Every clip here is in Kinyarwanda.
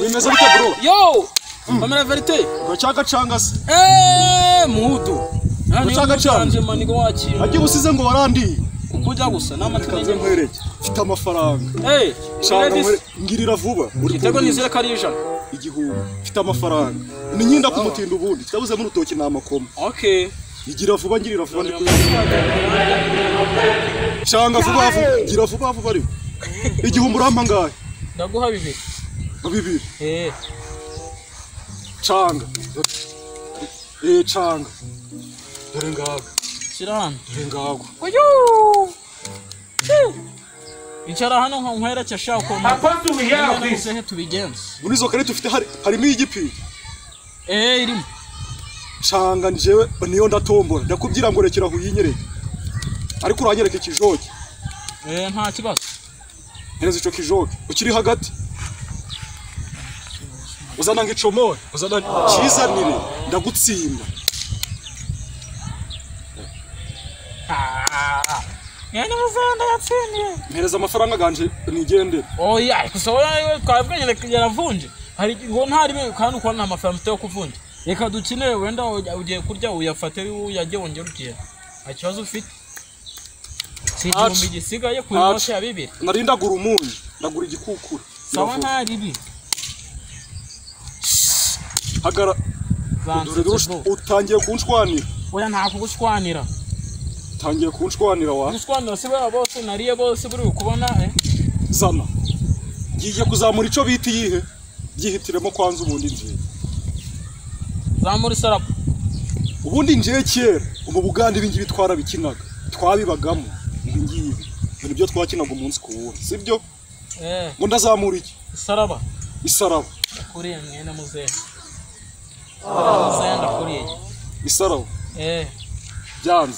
Wimeze bite bro? Yo! Kamera verite. Gacaga canga se. Muhudu. Gacaga canga mani go wakira. Agiye usize ngo warandi. Kujya gusa n'amategeko nkwereke. Mfite amafaranga. Ngirira vuba. Igitego nizere karija. Igihumbi. Mfite amafaranga. Ni nyinda kumutinda ubundi. Kitabuze mu rutoki namakoma. Okay. Igira vuba ngirira vuba ndi Canga vuba vuba. Gira vuba vuba ari. Igihumbi urampa ngahe? Ndaguha bibiri. Bibiri. Canga. Canga. Dore ngaga. Shirana. Dore ngago. Oyo! Icara hano nkwera cyashaka ko. Apart we have this. Tubigenza. Muri zo kare tufite harimo igipi. Irimo. Canga njewe niyo ndatombora. Ndakubwira ngo rekera huyinyereke. Ariko uranyereke kijoke. Nta kibazo. Hereza ico kijoke. Ukiri hagati. Uzana ngicomoye. Uzana cizanire. Ndagutsinda. Yana muzanda yatsindiye. Mpereza amafaranga ganje nigende. Oya, kusobanura twabwanye yaravunje. Hari ngo ntari kandi uko nta mafaranga mfite yo kuvunja. Reka dukine wenda ugiye kurya uyafate uyajye wongera ugiye. Akibazo ufite. Sijumbi gisigaye ku inote ya bibiri. Narindagura umunyu, ndagura igikukura. Sawa nta ribi. Hagara. Utangiye kunshwanira. Oya nta kugushwanira. Tangiye kunshwanira wa. Kunshwanira siba bose nariye bose buri kubona Zana. Ngiye kuzamura ico biti yihe. Gihitiremo kwanza ubundi nje. Zamuri sarapu. Ubundi nje kera ubu Buganda ibingi bitwara bikinaga. Twabibagamo ibingibi. Nibyo twakinaga umunsi ku wundi. Sibyo? Ngo ndazamura iki? Isaraba. Isaraba. Kuriye mwene muzehe. Muzehe ndakuriye. Isaraba. Byanze.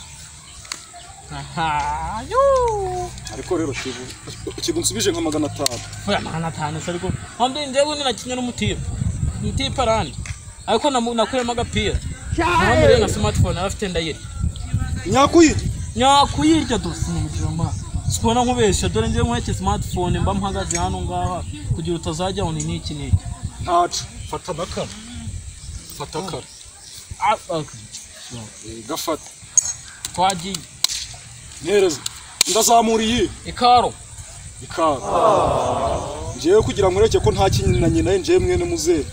Aha. Yo. Ariko rero kibu nsubije nka 500. Oya 500 ariko. Hambe ndewe ninakinya n'umutipa. Umutipa arandi. Ariko nakuyemo agapira. Ntamere na smartphone afite ndayiri. Nyakuyirya dose n'umujomba. Sipona nkubesha dore nje nkweke smartphone mba mpagaze hano ngaha kugira utazajya aho niki niki. Acu fata nakara. Fata kara. Gafata. Twagiye. Nereza. Ndazamuriye. Ikaro. Njewe kugira ngo ureke ko nta kinina nyina nje mwene muzehe.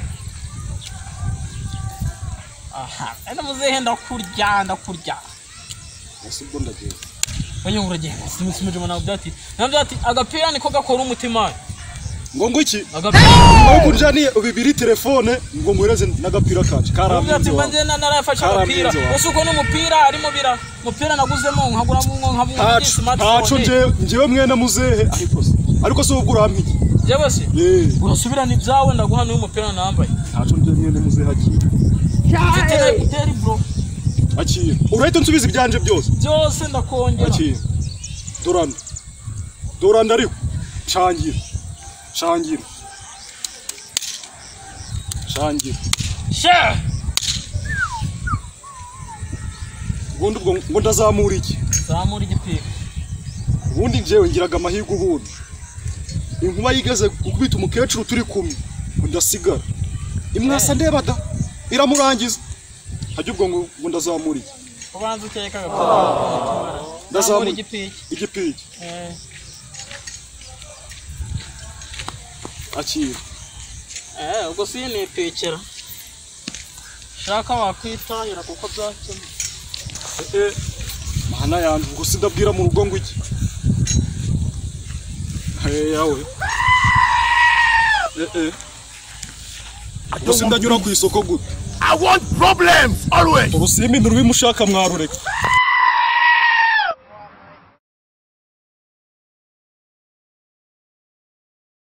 Aha, ena muzehe ndakurya. Asibwo ndagiye. Onye uragenda. Simuje mwana byati. Nabyati agapira niko gakora umutima. Ngo iki? Agapira. Ngo njaniye ubibiri telefone ngo ngwereze n'agapira kacu. Karambye. Nabyati manje narafasha agapira. Usuko n'umupira arimo bira. Umupira naguzemo nkaguramo nkabundi smartphone. Njewe mwene muzehe ariko so ubwo urampiki. Jewe se? Urasubirana ibyawe ndaguha n'uyu mupira nambaye. Ntaco nje mwene muzehe agiye. Teri bro. Aciye. Urahita nsubiza ibyanje byose. Byose ndakongera. Aciye. Doranda ariko. Cangira. She. Ubundi ubwo ngo ndazamura iki? Zamura igipira. Ubundi njewe ngiraga amahigo ubundi. Inkuba yigeze gukubita umukecuru turi kumwe. Ndasigara. Imwasa ndebada. Iramurangiza. Hajye ubwo ngo ndazamura iki? Ubanza ukeka agapira. Ndazamura igipiki. Aciye. Ubwo si ni pekera. Shaka wakwitahira kuko byakemwe. Mana yanjye ubwo sindabwira mu rugo ngo iki? Yawe. Ubwo sindanyura ku isoko gute? I want problems always. Urusimi nturubimushaka mwarureka.